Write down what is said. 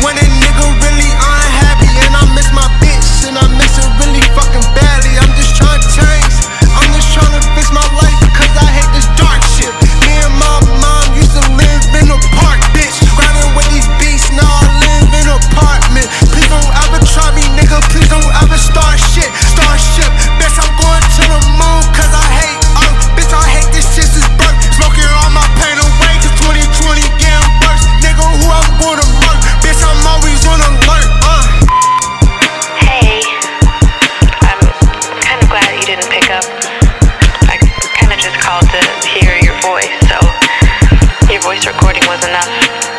When a nigga really unhappy and I miss my bitch and I miss her really fucking badly. I'm just trying to change, I'm just trying to fix my life, cause I hate this dark shit. Me and my mom used to live in a park, bitch. Grinding with these beasts, now I live in an apartment. Please don't ever try me, nigga, please don't ever start shit. Starship, bitch, I'm going to the moon, cause I hate Earth. Bitch, I hate this shit since birth. Smoking all my pain away, cause 2020 getting worse. Nigga, who I'm gonna murk? Bitch, I'm always on alert, Hey, I'm kind of glad you didn't pick up. I kind of just called to hear your voice, so your voice recording was enough.